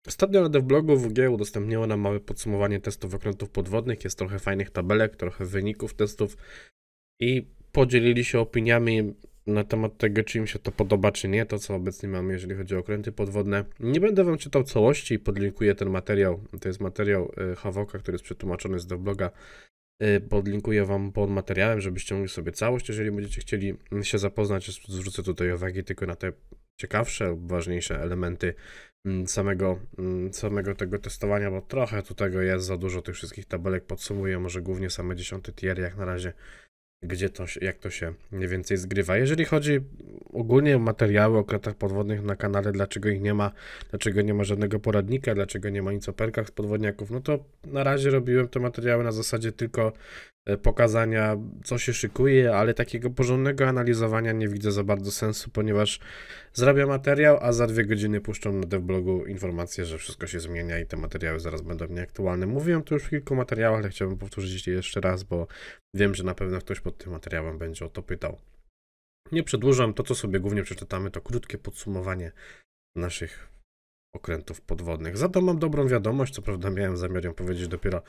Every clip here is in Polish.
Ostatnio na devblogu WG udostępniło nam małe podsumowanie testów okrętów podwodnych. Jest trochę fajnych tabelek, trochę wyników testów i podzielili się opiniami na temat tego, czy im się to podoba, czy nie, to co obecnie mamy, jeżeli chodzi o okręty podwodne. Nie będę wam czytał całości i podlinkuję ten materiał. To jest materiał Hawoka, który jest przetłumaczony z devbloga. Podlinkuję wam pod materiałem, żebyście mogli sobie całość, jeżeli będziecie chcieli się zapoznać. Zwrócę tutaj uwagi tylko na te ciekawsze, ważniejsze elementy samego tego testowania, bo trochę tu tego jest, za dużo tych wszystkich tabelek podsumuję, może głównie same 10 tier jak na razie, jak to się mniej więcej zgrywa. Jeżeli chodzi ogólnie o materiały o okrętach podwodnych na kanale, dlaczego ich nie ma, dlaczego nie ma żadnego poradnika, dlaczego nie ma nic o perkach z podwodniaków, no to na razie robiłem te materiały na zasadzie tylko pokazania, co się szykuje, ale takiego porządnego analizowania nie widzę za bardzo sensu, ponieważ zrobię materiał, a za 2 godziny puszczą na devblogu informację, że wszystko się zmienia i te materiały zaraz będą nieaktualne. Mówiłem to już w kilku materiałach, ale chciałbym powtórzyć je jeszcze raz, bo wiem, że na pewno ktoś pod tym materiałem będzie o to pytał. Nie przedłużam, to co sobie głównie przeczytamy, to krótkie podsumowanie naszych okrętów podwodnych. Za to mam dobrą wiadomość, co prawda miałem zamiar ją powiedzieć dopiero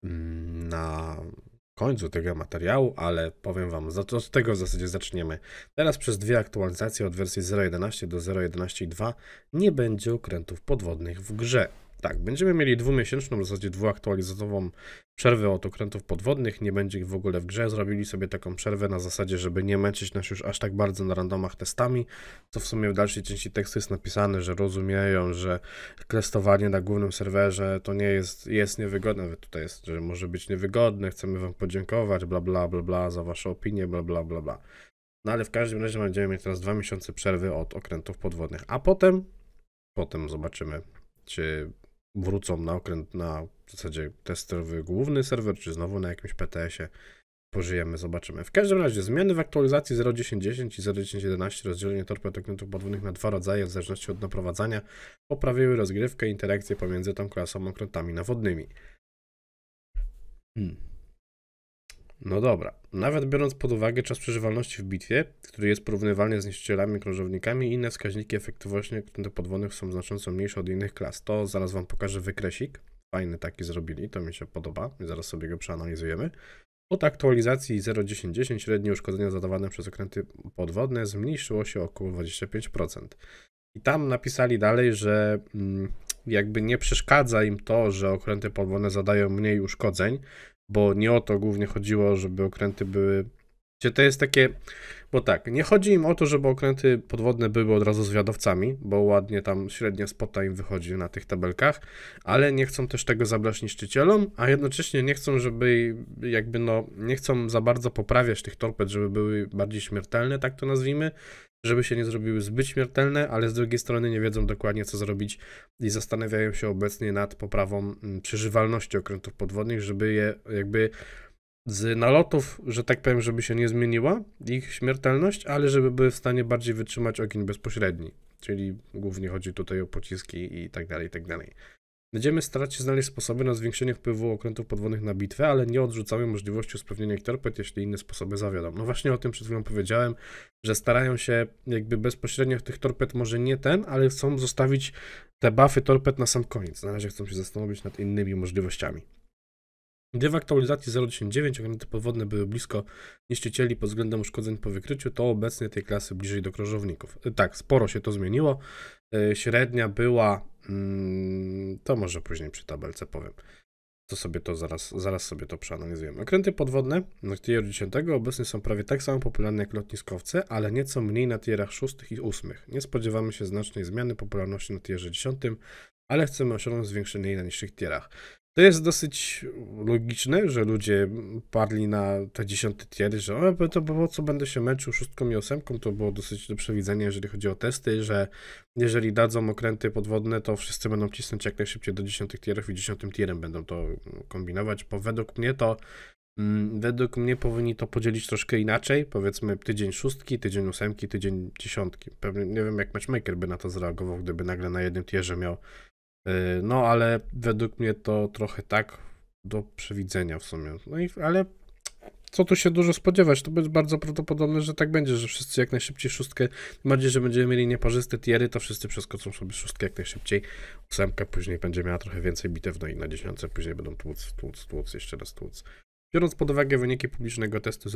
na końcu tego materiału, ale powiem wam, od tego w zasadzie zaczniemy. Teraz przez 2 aktualizacje od wersji 0.11 do 0.11.2 nie będzie okrętów podwodnych w grze. Tak, będziemy mieli 2-miesięczną, w zasadzie 2-aktualizatową przerwę od okrętów podwodnych, nie będzie ich w ogóle w grze. Zrobili sobie taką przerwę na zasadzie, żeby nie męczyć nas już aż tak bardzo na randomach testami, co w sumie w dalszej części tekstu jest napisane, że rozumieją, że testowanie na głównym serwerze to nie jest niewygodne, nawet tutaj jest, że może być niewygodne, chcemy wam podziękować, bla bla bla bla, za wasze opinie, bla bla bla bla. No ale w każdym razie będziemy mieć teraz 2 miesiące przerwy od okrętów podwodnych, a potem zobaczymy, czy wrócą na okręt, na w zasadzie testowy główny serwer, czy znowu na jakimś PTS-ie. Pożyjemy, zobaczymy. W każdym razie zmiany w aktualizacji 0.10.10 i 0.10.11 rozdzielenie torped okrętów podwodnych na 2 rodzaje w zależności od naprowadzania poprawiły rozgrywkę i interakcję pomiędzy tą klasą okrętami nawodnymi. No dobra, nawet biorąc pod uwagę czas przeżywalności w bitwie, który jest porównywalny z niszczycielami, krążownikami, inne wskaźniki efektywności okrętów podwodnych są znacząco mniejsze od innych klas. To zaraz wam pokażę wykresik. Fajny taki zrobili, to mi się podoba. Zaraz sobie go przeanalizujemy. Od aktualizacji 0.10.10 średnie uszkodzenia zadawane przez okręty podwodne zmniejszyło się o około 25%. I tam napisali dalej, że jakby nie przeszkadza im to, że okręty podwodne zadają mniej uszkodzeń, bo nie o to głównie chodziło, żeby okręty były... Gdzie to jest takie... Bo tak, nie chodzi im o to, żeby okręty podwodne były od razu zwiadowcami, bo ładnie tam średnia spota im wychodzi na tych tabelkach, ale nie chcą też tego zabrać niszczycielom, a jednocześnie nie chcą, żeby jakby nie chcą za bardzo poprawiać tych torped, żeby były bardziej śmiertelne, tak to nazwijmy, żeby się nie zrobiły zbyt śmiertelne, ale z drugiej strony nie wiedzą dokładnie co zrobić i zastanawiają się obecnie nad poprawą przeżywalności okrętów podwodnych, żeby je jakby z nalotów, że tak powiem, żeby się nie zmieniła ich śmiertelność, ale żeby były w stanie bardziej wytrzymać ogień bezpośredni, czyli głównie chodzi tutaj o pociski i tak dalej, i tak dalej. Będziemy starać się znaleźć sposoby na zwiększenie wpływu okrętów podwodnych na bitwę, ale nie odrzucamy możliwości usprawnienia ich torped, jeśli inne sposoby zawiodą. No właśnie o tym przed chwilą powiedziałem, że starają się jakby bezpośrednio tych torped, może nie ale chcą zostawić te buffy torped na sam koniec. Na razie chcą się zastanowić nad innymi możliwościami. Gdy w aktualizacji 0.10.9 okręty podwodne były blisko niszczycieli pod względem uszkodzeń po wykryciu, to obecnie tej klasy bliżej do krążowników. Tak, sporo się to zmieniło. Średnia była, to może później przy tabelce powiem. To sobie to zaraz sobie to przeanalizujemy. Okręty podwodne na tier 10 obecnie są prawie tak samo popularne jak lotniskowce, ale nieco mniej na tierach 6 i 8. Nie spodziewamy się znacznej zmiany popularności na tierze 10, ale chcemy osiągnąć zwiększenie jej na niższych tierach. To jest dosyć logiczne, że ludzie padli na te 10 tiery, że to po co będę się męczył 6 i 8, to było dosyć do przewidzenia, jeżeli chodzi o testy, że jeżeli dadzą okręty podwodne, to wszyscy będą cisnąć jak najszybciej do 10 tierów i 10 tierem będą to kombinować, bo według mnie powinni to podzielić troszkę inaczej, powiedzmy tydzień 6, tydzień 8, tydzień 10. Pewnie nie wiem jak matchmaker by na to zareagował, gdyby nagle na jednym tierze miał. No, ale według mnie to trochę tak do przewidzenia w sumie. No i, ale co tu się dużo spodziewać, to będzie bardzo prawdopodobne, że tak będzie, że wszyscy jak najszybciej szóstkę, tym bardziej, że będziemy mieli nieparzyste tiery, to wszyscy przeskoczą sobie szóstkę jak najszybciej, ósemka później będzie miała trochę więcej bitew, no i na 10 później będą tłuc, jeszcze raz tłuc. Biorąc pod uwagę wyniki publicznego testu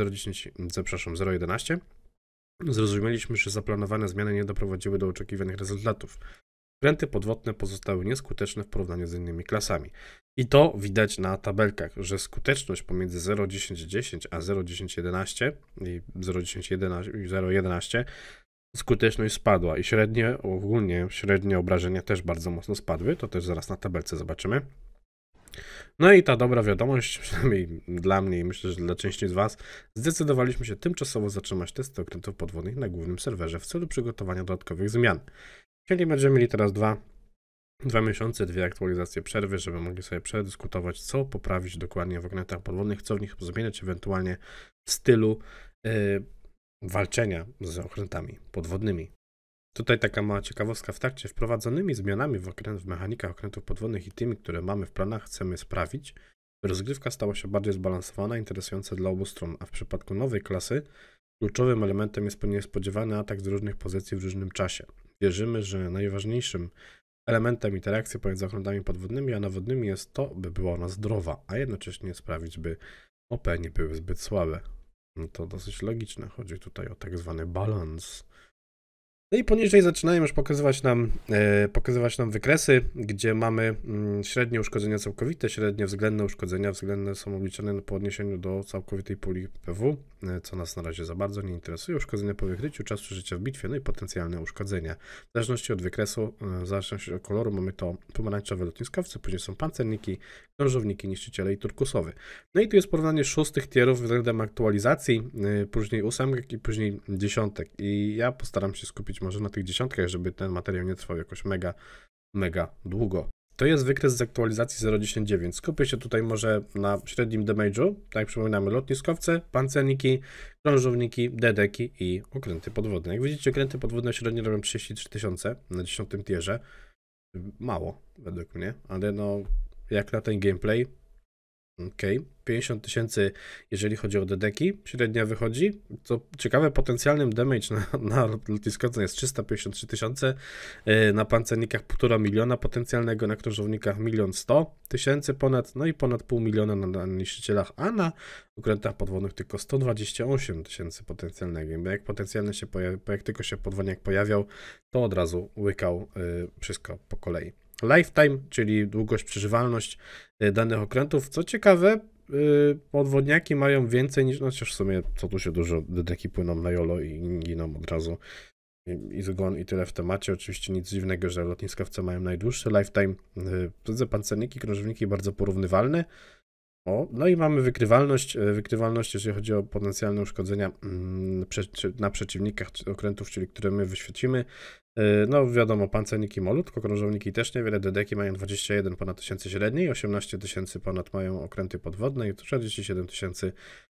0.11, zrozumieliśmy, że zaplanowane zmiany nie doprowadziły do oczekiwanych rezultatów. Okręty podwodne pozostały nieskuteczne w porównaniu z innymi klasami. I to widać na tabelkach, że skuteczność pomiędzy 0.10.10 a 0.10.11 i 0.10.11 skuteczność spadła i ogólnie średnie obrażenia też bardzo mocno spadły, to też zaraz na tabelce zobaczymy. No i ta dobra wiadomość, przynajmniej dla mnie i myślę, że dla części z Was, zdecydowaliśmy się tymczasowo zatrzymać testy okrętów podwodnych na głównym serwerze w celu przygotowania dodatkowych zmian. Czyli będziemy mieli teraz dwa miesiące, 2 aktualizacje przerwy, żeby mogli sobie przedyskutować, co poprawić dokładnie w okrętach podwodnych, co w nich zmieniać ewentualnie w stylu walczenia z okrętami podwodnymi. Tutaj taka mała ciekawostka, w trakcie wprowadzonymi zmianami w mechanikach okrętów podwodnych i tymi, które mamy w planach, chcemy sprawić, by rozgrywka stała się bardziej zbalansowana i interesująca dla obu stron, a w przypadku nowej klasy kluczowym elementem jest niespodziewany atak z różnych pozycji w różnym czasie. Wierzymy, że najważniejszym elementem interakcji pomiędzy okrętami podwodnymi a nawodnymi jest to, by była ona zdrowa, a jednocześnie sprawić, by OP nie były zbyt słabe. No to dosyć logiczne, chodzi tutaj o tak zwany balans. No i poniżej zaczynają już pokazywać nam wykresy, gdzie mamy średnie uszkodzenia całkowite, średnie względne uszkodzenia. Względne są obliczane po odniesieniu do całkowitej puli PW, co nas na razie za bardzo nie interesuje. Uszkodzenia po wykryciu, czas przeżycia w bitwie, no i potencjalne uszkodzenia. W zależności od wykresu, w zależności od koloru mamy to pomarańczowe lotniskowce, później są pancerniki, krążowniki, niszczyciele i turkusowy. No i tu jest porównanie 6 tierów względem aktualizacji, później 8 i później 10. I ja postaram się skupić może na tych 10, żeby ten materiał nie trwał jakoś mega długo. To jest wykres z aktualizacji 0.10.9. Skupię się tutaj może na średnim damage'u. Tak jak przypominamy, lotniskowce, pancerniki, krążowniki, dedeki i okręty podwodne. Jak widzicie, okręty podwodne średnio robią 33 000 na 10 tierze. Mało według mnie, ale no jak na ten gameplay, okej. 50 000, jeżeli chodzi o dedeki, średnia wychodzi. Co ciekawe, potencjalnym damage na lotniskowce jest 353 000, na pancernikach 1,5 miliona potencjalnego, na krążownikach 1 100 000 ponad, no i ponad 500 000 na niszczycielach, a na okrętach podwodnych tylko 128 000 potencjalnego. Bo jak potencjalny jak tylko się podwodniak pojawiał, to od razu łykał wszystko po kolei. Lifetime, czyli długość, przeżywalność danych okrętów. Co ciekawe, podwodniaki mają więcej niż, no chociaż w sumie co tu się dużo, dedeki płyną na jolo i giną od razu. I zgon i tyle w temacie. Oczywiście nic dziwnego, że lotniskowce mają najdłuższy lifetime. Pancerniki, krążowniki bardzo porównywalne. No i mamy wykrywalność, jeżeli chodzi o potencjalne uszkodzenia na przeciwnikach okrętów, czyli które my wyświecimy. No wiadomo, pancerniki malutko, krążowniki też niewiele, dedeki mają 21 ponad 1000 średniej, 18 000 ponad mają okręty podwodne i 47 000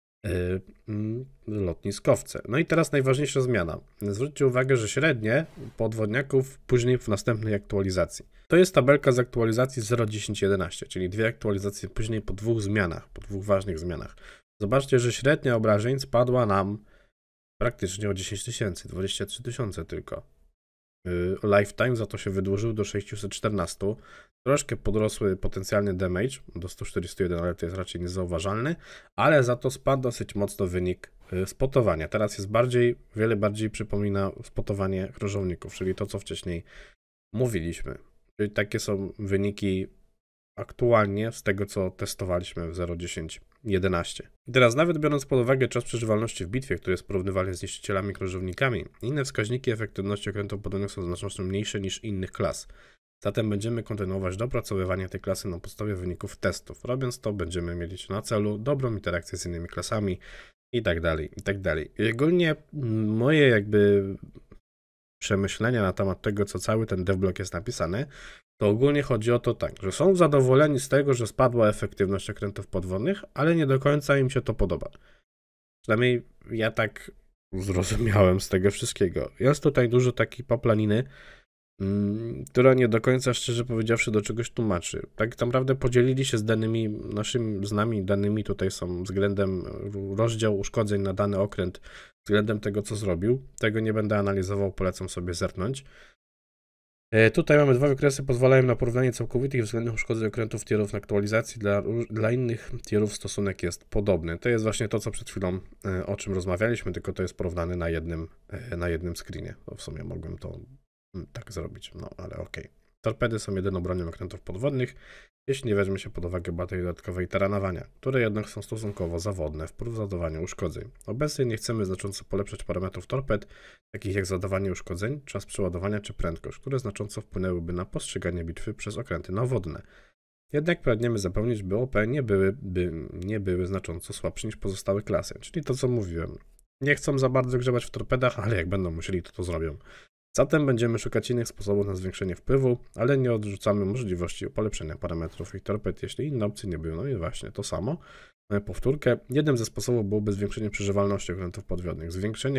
lotniskowce. No i teraz najważniejsza zmiana. Zwróćcie uwagę, że średnie podwodniaków później w następnej aktualizacji. To jest tabelka z aktualizacji 0.10.11, czyli 2 aktualizacje później po 2 zmianach, po 2 ważnych zmianach. Zobaczcie, że średnia obrażeń spadła nam praktycznie o 10 000, 23 000 tylko. Lifetime za to się wydłużył do 614. Troszkę podrosły potencjalny damage do 141, ale to jest raczej niezauważalny, ale za to spadł dosyć mocno wynik spotowania. Teraz jest wiele bardziej przypomina spotowanie krążowników, czyli to, co wcześniej mówiliśmy. Czyli takie są wyniki aktualnie z tego, co testowaliśmy w 0.10.11. I teraz nawet biorąc pod uwagę czas przeżywalności w bitwie, który jest porównywalny z niszczycielami, krążownikami, inne wskaźniki efektywności okrętów podwodnych są znacznie mniejsze niż innych klas. Zatem będziemy kontynuować dopracowywanie tej klasy na podstawie wyników testów. Robiąc to, będziemy mieć na celu dobrą interakcję z innymi klasami i tak dalej, i tak dalej. I ogólnie moje jakby przemyślenia na temat tego, co cały ten devblog jest napisany, to ogólnie chodzi o to tak, że są zadowoleni z tego, że spadła efektywność okrętów podwodnych, ale nie do końca im się to podoba. Przynajmniej ja tak zrozumiałem z tego wszystkiego. Jest tutaj dużo takiej paplaniny, która nie do końca, szczerze powiedziawszy, do czegoś tłumaczy. Tak naprawdę podzielili się z danymi, z nami danymi tutaj są względem rozdział uszkodzeń na dany okręt, względem tego, co zrobił. Tego nie będę analizował, polecam sobie zerknąć. Tutaj mamy dwa wykresy, pozwalają na porównanie całkowitych względnych uszkodzeń okrętów tierów na aktualizacji. Dla innych tierów stosunek jest podobny. To jest właśnie to, co przed chwilą, o czym rozmawialiśmy, tylko to jest porównane na jednym screenie. To w sumie mogłem to tak zrobić, no ale okej. Torpedy są jedyną bronią okrętów podwodnych, jeśli nie weźmie się pod uwagę baterii dodatkowej i taranowania, które jednak są stosunkowo zawodne w zadawaniu uszkodzeń. Obecnie nie chcemy znacząco polepszać parametrów torped, takich jak zadawanie uszkodzeń, czas przeładowania czy prędkość, które znacząco wpłynęłyby na postrzeganie bitwy przez okręty nawodne. Jednak pragniemy zapewnić, by OP nie były znacząco słabsze niż pozostałe klasy, czyli to, co mówiłem. Nie chcą za bardzo grzebać w torpedach, ale jak będą musieli, to zrobią. Zatem będziemy szukać innych sposobów na zwiększenie wpływu, ale nie odrzucamy możliwości polepszenia parametrów ich torped, jeśli inne opcje nie były. No i właśnie to samo. Mamy powtórkę. Jednym ze sposobów byłoby zwiększenie przeżywalności okrętów podwodnych. Zwiększenie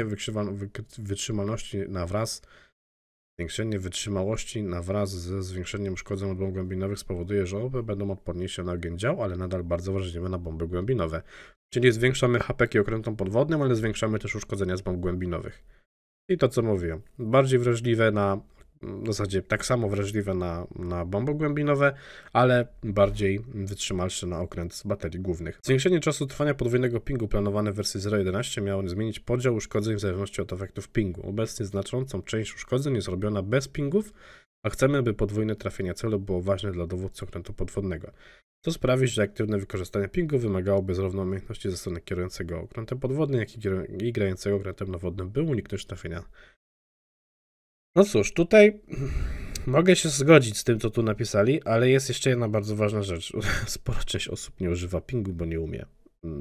wytrzymałości wraz ze zwiększeniem uszkodzeń od bomb głębinowych spowoduje, że OP będą odporniejsze na ogień dział, ale nadal bardzo wrażliwe na bomby głębinowe. Czyli zwiększamy HP okrętom podwodnym, ale zwiększamy też uszkodzenia z bomb głębinowych. I to, co mówiłem, bardziej wrażliwe w zasadzie tak samo wrażliwe na bomby głębinowe, ale bardziej wytrzymalsze na okręt z baterii głównych. Zwiększenie czasu trwania podwójnego pingu planowane w wersji 0.11 miało zmienić podział uszkodzeń w zależności od efektów pingu. Obecnie znaczącą część uszkodzeń jest robiona bez pingów, a chcemy, by podwójne trafienie celu było ważne dla dowódcy okrętu podwodnego. To sprawi, że aktywne wykorzystanie pingu wymagałoby zarówno umiejętności ze strony kierującego okrętem podwodnym, jak i grającego okrętem nawodnym, by uniknąć trafienia. No cóż, tutaj mogę się zgodzić z tym, co tu napisali, ale jest jeszcze jedna bardzo ważna rzecz. Spora część osób nie używa pingu, bo nie umie.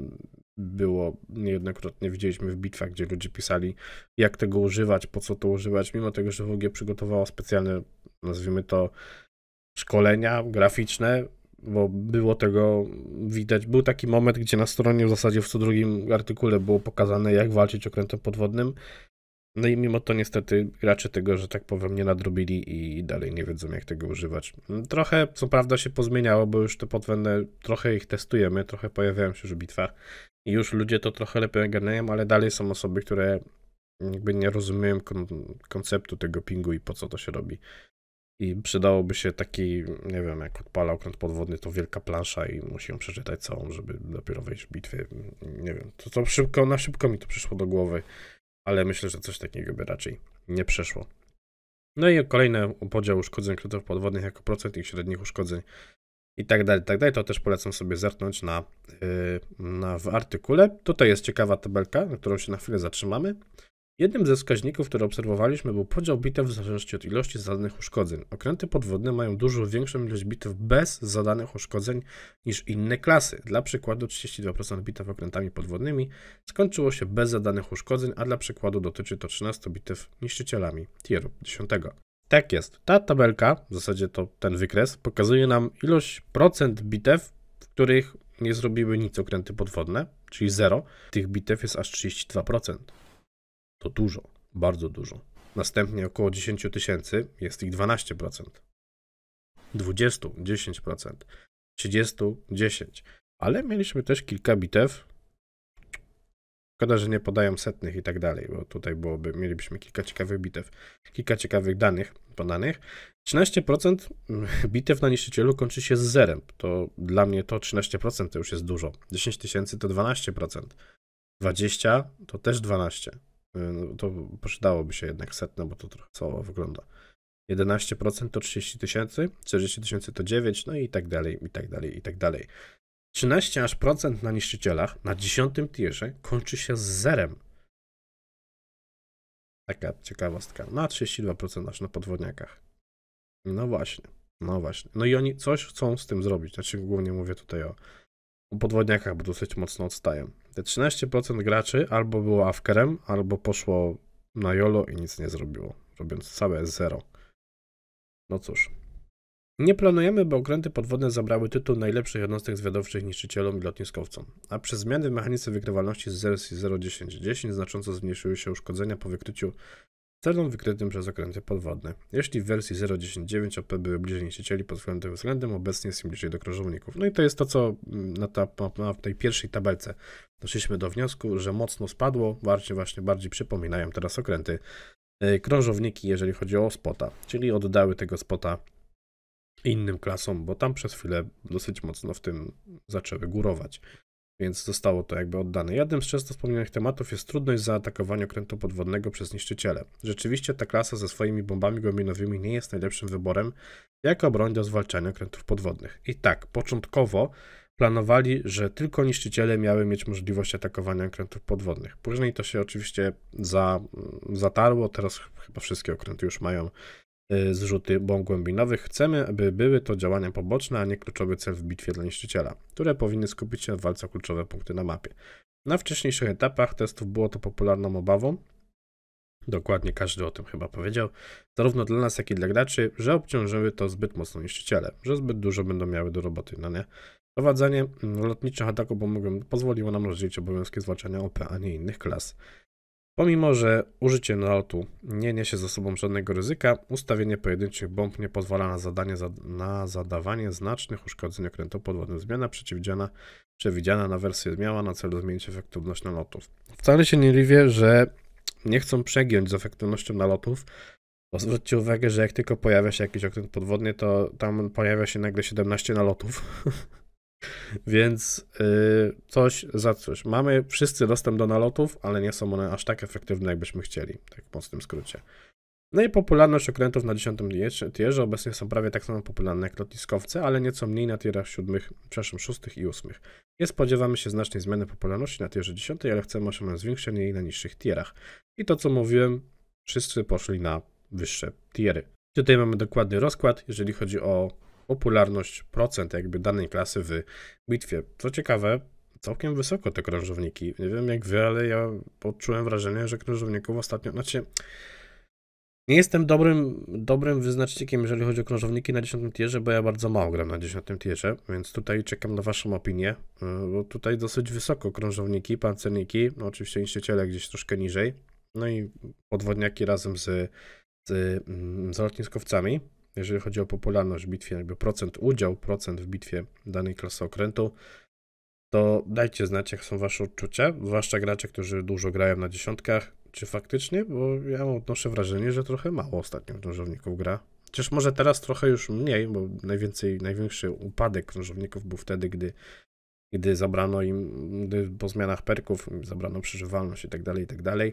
Było niejednokrotnie, widzieliśmy w bitwach, gdzie ludzie pisali, jak tego używać, po co to używać, mimo tego, że WG przygotowało specjalne, nazwijmy to, szkolenia graficzne, bo było tego widać. Był taki moment, gdzie na stronie w zasadzie w co drugim artykule było pokazane, jak walczyć okrętem podwodnym. No i mimo to niestety gracze tego, że tak powiem, nie nadrobili i dalej nie wiedzą, jak tego używać. Trochę, co prawda, się pozmieniało, bo już te podwodne, trochę ich testujemy, trochę pojawiają się już w bitwach i już ludzie to trochę lepiej ogarniają, ale dalej są osoby, które jakby nie rozumieją konceptu tego pingu i po co to się robi. I przydałoby się taki, nie wiem, jak odpala okręt podwodny, to wielka plansza i musi ją przeczytać całą, żeby dopiero wejść w bitwę. Nie wiem, to na szybko mi to przyszło do głowy, ale myślę, że coś takiego by raczej nie przeszło. No i kolejny podział uszkodzeń okrętów podwodnych jako procent ich średnich uszkodzeń i tak dalej, to też polecam sobie zerknąć w artykule. Tutaj jest ciekawa tabelka, na którą się na chwilę zatrzymamy. Jednym ze wskaźników, które obserwowaliśmy, był podział bitew w zależności od ilości zadanych uszkodzeń. Okręty podwodne mają dużo większą ilość bitew bez zadanych uszkodzeń niż inne klasy. Dla przykładu 32% bitew okrętami podwodnymi skończyło się bez zadanych uszkodzeń, a dla przykładu dotyczy to 13 bitew niszczycielami tieru 10. Tak jest. Ta tabelka, w zasadzie to ten wykres, pokazuje nam ilość procent bitew, w których nie zrobiły nic okręty podwodne, czyli 0. Tych bitew jest aż 32%. To dużo, bardzo dużo. Następnie około 10 000 jest ich 12%. 20, 10%. 30, 10%. Ale mieliśmy też kilka bitew. Szkoda, że nie podają setnych i tak dalej, bo tutaj mielibyśmy kilka ciekawych bitew, kilka ciekawych danych podanych. 13% bitew na niszczycielu kończy się z zerem. To dla mnie to 13% to już jest dużo. 10 000 to 12%. 20 to też 12%. No to przydałoby się jednak setne, bo to trochę słabo wygląda. 11% to 30 000, 40 000 to 9, no i tak dalej, i tak dalej, i tak dalej. 13% na niszczycielach na 10 tierze kończy się z zerem. Taka ciekawostka. No a 32% aż na podwodniakach. No właśnie, no właśnie. No i oni coś chcą z tym zrobić. Znaczy głównie mówię tutaj o podwodniakach, bo dosyć mocno odstają. Te 13% graczy albo było afkerem, albo poszło na YOLO i nic nie zrobiło, robiąc całe zero. No cóż. Nie planujemy, by okręty podwodne zabrały tytuł najlepszych jednostek zwiadowczych niszczycielom i lotniskowcom, a przez zmiany w mechanizmie wykrywalności z wersji 0.10.10 znacząco zmniejszyły się uszkodzenia po wykryciu celom wykrytym przez okręty podwodne. Jeśli w wersji 0.10.9 OP były bliżej niszczycieli pod względem, obecnie jest im bliżej do krążowników. No i to jest to, co na tej pierwszej tabelce doszliśmy do wniosku, że mocno spadło, właśnie bardziej przypominają teraz okręty krążowniki, jeżeli chodzi o spota, czyli oddały tego spota innym klasom, bo tam przez chwilę dosyć mocno w tym zaczęły górować. Więc zostało to jakby oddane. Jednym z często wspomnianych tematów jest trudność zaatakowania okrętu podwodnego przez niszczyciele. Rzeczywiście ta klasa ze swoimi bombami głębinowymi nie jest najlepszym wyborem jako broń do zwalczania okrętów podwodnych. I tak, początkowo planowali, że tylko niszczyciele miały mieć możliwość atakowania okrętów podwodnych. Później to się oczywiście zatarło, teraz chyba wszystkie okręty już mają zrzuty bomb głębinowych. Chcemy, aby były to działania poboczne, a nie kluczowy cel w bitwie dla niszczyciela, które powinny skupić się na walce o kluczowe punkty na mapie. Na wcześniejszych etapach testów było to popularną obawą, dokładnie każdy o tym chyba powiedział, zarówno dla nas, jak i dla graczy, że obciążyły to zbyt mocno niszczyciele, że zbyt dużo będą miały do roboty, no nie? Prowadzenie lotniczych ataków pozwoliło nam rozdzielić obowiązki zwalczania OP, a nie innych klas. Pomimo, że użycie nalotu nie niesie ze sobą żadnego ryzyka, ustawienie pojedynczych bomb nie pozwala na zadawanie znacznych uszkodzeń okrętów podwodnych. Zmiana przewidziana na wersję miała na celu zmienić efektywność nalotów. Wcale się nie dziwię, że nie chcą przegiąć z efektywnością nalotów. Bo zwróćcie uwagę, że jak tylko pojawia się jakiś okręt podwodny, to tam pojawia się nagle 17 nalotów. Więc coś za coś. Mamy wszyscy dostęp do nalotów, ale nie są one aż tak efektywne, jakbyśmy chcieli. Tak w mocnym skrócie. No i popularność okrętów na 10 tierze obecnie są prawie tak samo popularne jak lotniskowce, ale nieco mniej na tierach 6 i 8. Nie spodziewamy się znacznej zmiany popularności na tierze 10, ale chcemy osiągnąć zwiększenie jej na niższych tierach. I to, co mówiłem, wszyscy poszli na wyższe tiery. Tutaj mamy dokładny rozkład, jeżeli chodzi o popularność, procent jakby danej klasy w bitwie. Co ciekawe, całkiem wysoko te krążowniki. Nie wiem jak wy, ale ja poczułem wrażenie, że krążowników ostatnio, nie jestem dobrym wyznacznikiem, jeżeli chodzi o krążowniki na 10 tierze, bo ja bardzo mało gram na 10 tierze, więc tutaj czekam na waszą opinię, bo tutaj dosyć wysoko krążowniki, pancerniki, no oczywiście niszczyciele gdzieś troszkę niżej, no i podwodniaki razem z lotniskowcami. Jeżeli chodzi o popularność w bitwie, jakby procent w bitwie danej klasy okrętu, to dajcie znać, jak są wasze odczucia, zwłaszcza gracze, którzy dużo grają na dziesiątkach, czy faktycznie, bo ja odnoszę wrażenie, że trochę mało ostatnio krążowników gra. Chociaż może teraz trochę już mniej, bo największy upadek krążowników był wtedy, gdy zabrano im, po zmianach perków zabrano przeżywalność i tak dalej.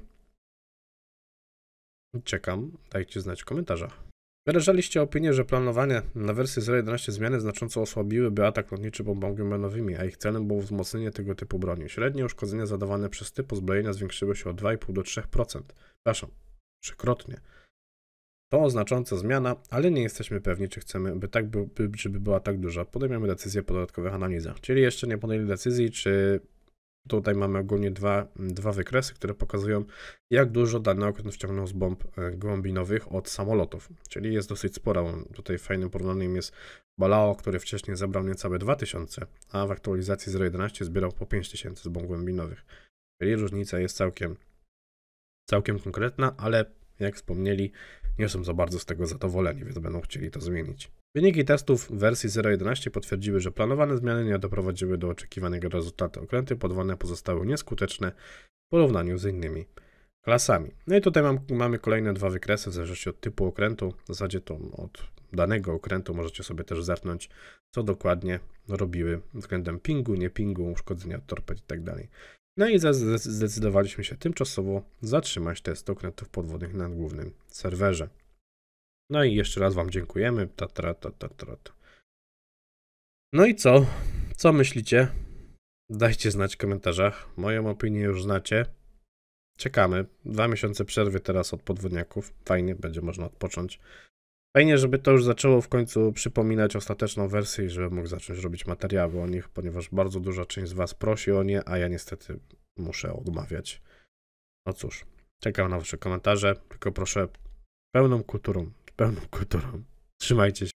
Czekam, dajcie znać w komentarzach. Wyrażaliście opinię, że planowane na wersji 0.11 zmiany znacząco osłabiłyby atak lotniczy bombami głębinowymi, a ich celem było wzmocnienie tego typu broni. Średnie uszkodzenia zadawane przez typ uzbrojenia zwiększyły się o 2,5 do 3%. Przepraszam, trzykrotnie. To znacząca zmiana, ale nie jesteśmy pewni, czy chcemy, żeby była tak duża. Podejmiemy decyzję po dodatkowych analizach. Czyli jeszcze nie podjęli decyzji, czy tutaj mamy ogólnie dwa wykresy, które pokazują, jak dużo dany okręt wciągnął z bomb głębinowych od samolotów. Czyli jest dosyć spora. Tutaj fajnym porównaniem jest Balao, który wcześniej zebrał niecałe 2000, a w aktualizacji 0.11 zbierał po 5000 z bomb głębinowych. Czyli różnica jest całkiem konkretna, ale jak wspomnieli, nie są za bardzo z tego zadowoleni, więc będą chcieli to zmienić. Wyniki testów w wersji 0.11 potwierdziły, że planowane zmiany nie doprowadziły do oczekiwanego rezultatu. Okręty podwodne pozostały nieskuteczne w porównaniu z innymi klasami. No i tutaj mamy kolejne dwa wykresy, w zależności od typu okrętu. W zasadzie to od danego okrętu możecie sobie też zerknąć, co dokładnie robiły względem pingu, nie pingu, uszkodzenia torped i tak dalej. No i zdecydowaliśmy się tymczasowo zatrzymać testy okrętów podwodnych na głównym serwerze. No i jeszcze raz wam dziękujemy. No i co? Co myślicie? Dajcie znać w komentarzach. Moją opinię już znacie. Czekamy. 2 miesiące przerwy teraz od podwodniaków. Fajnie, będzie można odpocząć. Fajnie, żeby to już zaczęło w końcu przypominać ostateczną wersję i żeby mógł zacząć robić materiały o nich, ponieważ bardzo duża część z was prosi o nie, a ja niestety muszę odmawiać. No cóż, czekam na wasze komentarze, tylko proszę pełną kulturą. Trzymajcie się.